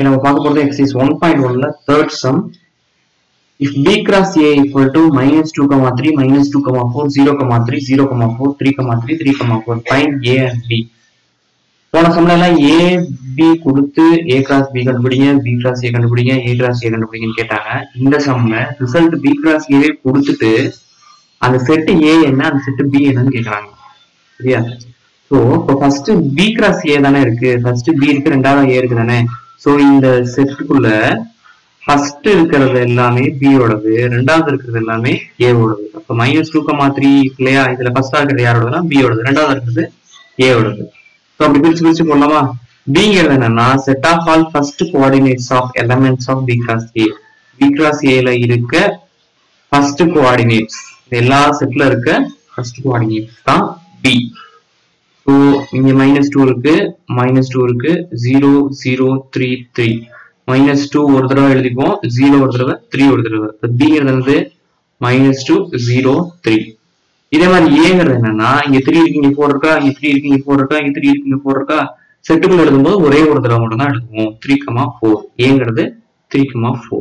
நம்ம பார்க்க போறது எக்ஸசைஸ் 1.1ல third sum. If b cross a equal to -2, 3, -2, 4, 0, 3, 0, 4, 3, 3, 3, 4, find a and b. போன சம்ல எல்லாம் a b கொடுத்து a cross b கண்டுபிடிங்க, b cross a கண்டுபிடிங்க, a cross a கண்டுபிடிங்கன்னு கேட்டாங்க. இந்த சம்ல ரிசல்ட் b cross a கொடுத்துட்டு அந்த செட் a என்ன அந்த செட் b என்னன்னு கேக்குறாங்க. சரியா? சோ இப்போ ஃபர்ஸ்ட் b cross a தானே இருக்கு, ஃபர்ஸ்ட் b இருக்கு, ரெண்டாவது a இருக்கு தானே. சோ இந்த செட்டுக்குள்ள ஃபர்ஸ்ட் இருக்கிறது எல்லாமே b ஓடது, ரெண்டாவது இருக்கிறது எல்லாமே a ஓடது. அப்ப -2, 3 இல்லையா, இதுல ஃபர்ஸ்டா இருக்கிறது யாரோடதுன்னா b ஓடது, ரெண்டாவது இருக்கிறது a ஓடது. சோ அப்படி பிரிச்சு போடலாமா? bங்கிறது என்னன்னா set of all first coordinates of elements of b cross a. b cross a ல இருக்க ஃபர்ஸ்ட் கோஆர்டினேட்ஸ், எல்லா செட்ல இருக்க ஃபர்ஸ்ட் கோஆர்டினேட்ஸ் தான் b. சோ இங்க -2 இருக்கு, -2 இருக்கு, 0, 0, 3, 3. -2 ஒரு தடவை எழுதிப்போம், 0 ஒரு தடவை, 3 ஒரு தடவை. bங்கிறது வந்து -2, 0, 3. இதே மாதிரி ஏங்கிறது என்னன்னா இங்க 3 இருக்கு, இங்க 4 இருக்கா, இங்க 3 இருக்கு, இங்க 4 இருக்கா, இங்க 3 இருக்கு, இங்க 4 இருக்கா. செட்டுக்குள்ள எழுதும்போது ஒரே ஒரு தடவை மட்டும் தான் எழுதுவோம், 3, 4. ஏங்கிறது 3, 4.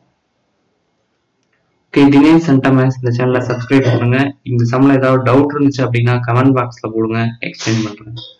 ஓகே, தினேஷ் சென்டமேஸ் இந்த சேனலை சப்ஸ்கிரைப் பண்ணுங்க. இந்த சம்ல ஏதாவது டவுட் இருந்துச்சு அப்படின்னா கமெண்ட் பாக்ஸ்ல போடுங்க, எக்ஸ்பிளைன் பண்றேன்.